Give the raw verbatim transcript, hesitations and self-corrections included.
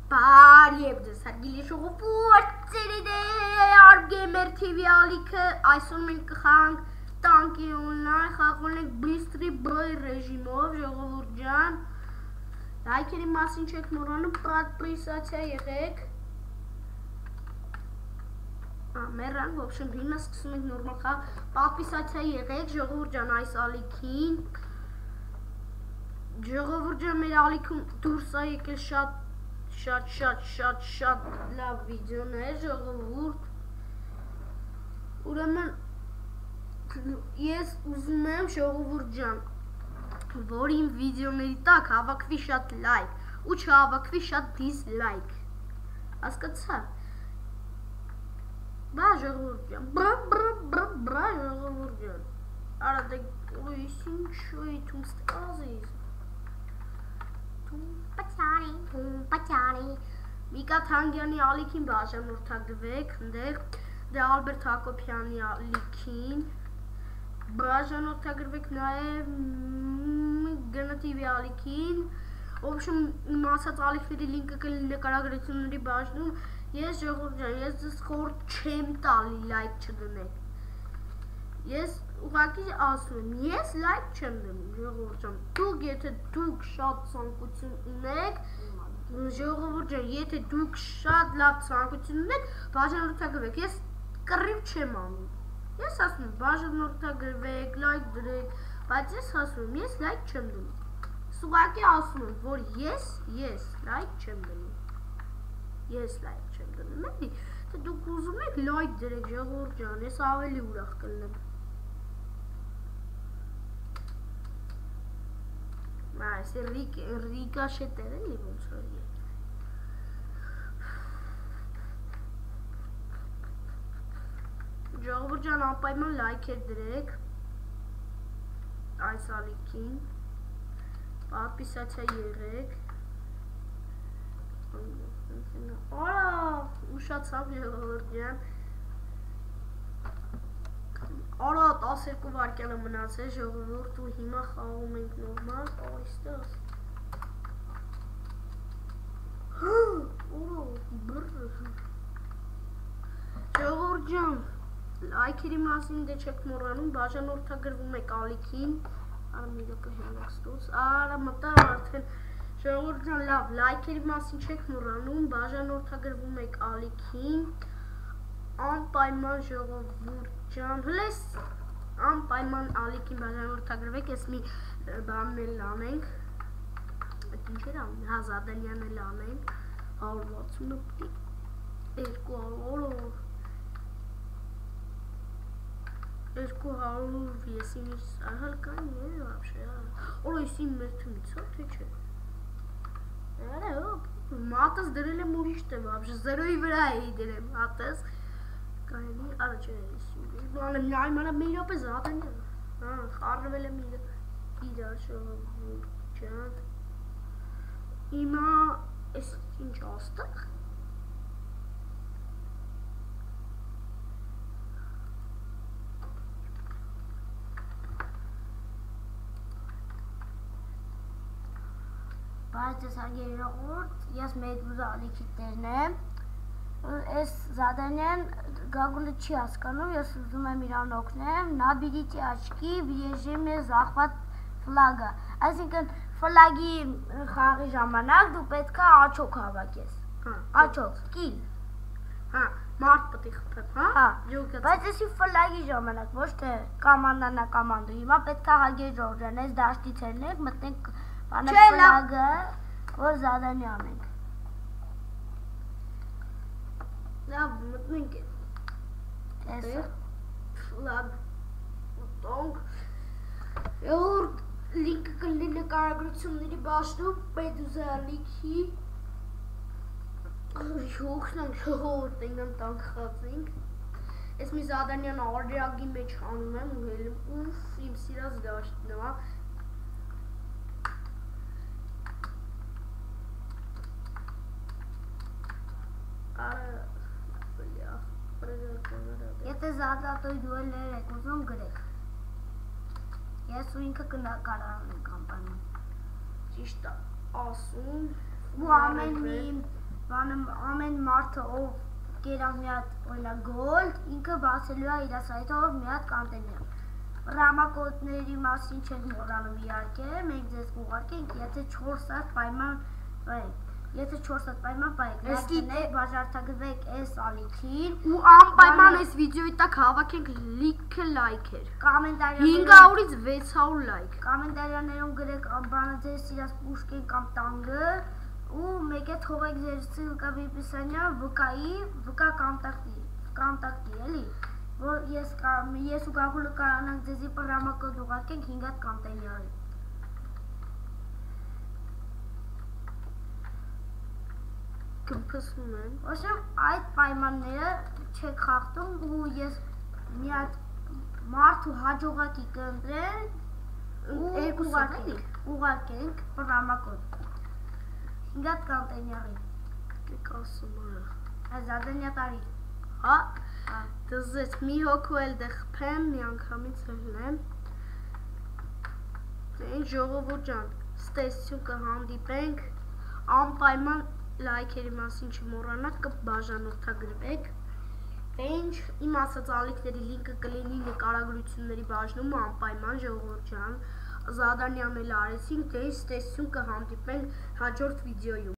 Բարև ձեզ հարգելի ժողովուրդ, Արբ Gamer T V ալիքը, այսօր մենք կխաղանք տանկի օնլայն, խաղում ենք Bistri Boy ռեժիմով, ժողովուրդ ջան։ Լայքերի մասին չեք մոռանում, պատպրիսացիա եղեք։ Մեռան, в общем, հիմա սկսում ենք նորմալ խաղ, պատպիսացիա եղեք, ժողովուրդ ջան, այս ալիքին։ Ժողովուրդ ջան, մեր ալիքում դուրս է եկել շատ Շատ, շատ, շատ, շատ լավ վիդեոներ, ժողովուրդ։ Ուրեմն, ես ուզում եմ, ժողովուրդ ջան, որ իմ վիդեոների տակ հավաքվի շատ լայք ու չհավաքվի շատ դիզլայք։ Հասկացա։ Բա ժողովուրդ ջան, բա, բա, բա, բա, ժողովուրդ ջան։ Արա դե, ույս ինչու է թում ստազիս։ Պաչարի, պաչարի Միկա Թանգյանի ալիքին բաժանորդագրվեք, ընդեղ դե Ալբերտ Հակոբյանի ալիքին բաժանորդագրվեք նաև Գ N T V ալիքին Ոբշում իմ ասած ալիքների լինկը կլինի նկարագրությունների բաժնում Ես ժողովուրդ ջան, ես ձեզ խորհուրդ չեմ տալի լայք չդնեք Ես ուղղակի ասում եմ, ես լայք չեմ դնում, ժողովուրդ ջան, դուք եթե դուք շատ ցանկություն ունեք, ժողովուրդ ջան, եթե դուք շատ լավ ցանկություն ունեք, բաժանորդագրվեք, ես կռիվ չեմ անում, ես ասում եմ, բաժանորդագրվեք, լայք դրեք, բայց ես ասում եմ, ես լայք չեմ դնում, ուղղակի ասում եմ, որ ես, ես լայք չեմ դնում, ես լայք չեմ դնում, էլի, թե դուք ուզում եք լայք դրեք, ժողովուրդ ջան, ես ավելի ուրախ կլինեմ Այս ռիկաշետեր էլի ոնց որ Ժողովուրդ ջան անպայման լայքեր դրեք այս ալիքին պատպիսացիա եղեք Արա ուշացավ ժողովուրդ ջան Արա տասներկու վայրկյան է մնացել ժողովուրդ ու հիմա խաղում ենք նորմալ այստեղ Ժողովուրդ ջան լայքերի մասին դե չեք մոռանում բաժանորդագրվում եք ալիքին Արա մի դեպը հենոքստուց Արա մտա արդեն Ժողովուրդ ջան լավ լայքերի մասին չեք մոռանում բաժանորդագրվում եք ալիքին Անպայման ժողովուրդ ջան, հլես անպայման ալիքին բաժանորդագրվեք, ես մի բանն էլ անենք, այդ ինչ էր անում, հա Զադանյանն էլ անենք, հարյուր վաթսուն երկու հարյուր, երկու հարյուր, ես ինձ ահալ կան է, վաբշե, օր ես իմ մեր թմից, հա, թե չէ, արա, մատս դրել եմ ուրիշ թե, վաբշե, զերոյի վրա էի դրեմ, հատս, Կայնի առաջ է իսուր, բանը նայմանը մի ռոպե զատեն է, հա, խարնվել եմ իրար ժողովուրդ ջան, իմա, ես ինչ աստեղ, Բայց ես հագերի ժողովուրդ, ես մեդուզ ալիքի տերն եմ, Ես Զադանյան Գագուլը չի հասկանում, ես ուզում եմ իրան օգնեմ, նա բերիցի աչքի վիրեժեմ է զախված ֆլագը, այսինքն ֆլագի խաղի ժամանակ դու պետք է աչոք հավաքես, աչոք, կիլ, հա, մարդ պտի խպեմ, հա, բայց եսի ֆլագի ժամանակ, ոչ թե կամանանա կամանդու, հիմա պետք է հագեր ժողջան, ես դաշտից հերնենք, մտնենք բանը ֆլագը, որ Զադանյան ենք Լավ, մտնենք է Լավ, մտոնք Եղորդ լինկը կլինի նկարագրությունների բաշնում Պետուզե ալիքի Հոգնանք ժողորդ ենգան տանք խածենք Ես մի Զադանյան արդյագի մեջ հանում եմ ու հելում Ուֆ, իմ սիրած դաշտն է Արա Եթե զադատոյ դուելներ եք ուզում գրեք Ես ու ինքը կնկարանում ենք անպայման Ճիշտ ասում ու ամեն մի ամեն մարդը ով կերավ մի հատ օրինակ գոլդ, ինքը բացելու է իր սայթով մի հատ կոնտեյներ։ Ռամակոդների մասին չենք մոռանում իհարկե, մենք ձեզ կուղարկենք, եթե չորս հատ պայման պայեք, եթե չորս հատ պայման պայեք, լայքնեք, բաժարտագրվեք այս ալիքին ու անպայման այս վիդեոյի տակ հավաքենք լիքը լայքեր, հինգ հարյուրից վեց հարյուր լայք, կոմենտարիաներում գրեք բանը ձեր սիրած պուշկեն կամ տանգը ու մեկ է թողեք ձեր սիլկա վիպիսանյա վկայի, վկա կոնտակտի, կոնտակտի էլի, որ ես ես ու Գագուլը կարանանք ձեզի պրամակոդ ուղարկենք հինգ հատ կոնտեյների։ Կմփսում եմ։ Ոսեմ այդ պայմանները չեք խախտում ու ես մի հատ մարդու հաջողակի կընտրել ու ուղարկենք, ուղարկենք պրամակոդ։ հինգ հատ կոնտեյների։ Եք ասում արա։ Այս զադենյա տարի։ Հա։ Դզես մի հոգու էլ դե խփեմ, մի անգամից հլնեմ։ Այն ժողովուրդ ջան, ստեսություն կհանդիպենք, անպայման լայքերի մասին չմոռանաք, կբաժանորդագրվեք։ Ինչ իմ ասած ալիքների լինկը կլինի նկարագրությունների բաժնում, անպայման ժողովուրդ ջան, Զադանյանն էլ արեցինք, դե ստեսություն կհանդիպենք հաջորդ վիդեոյում։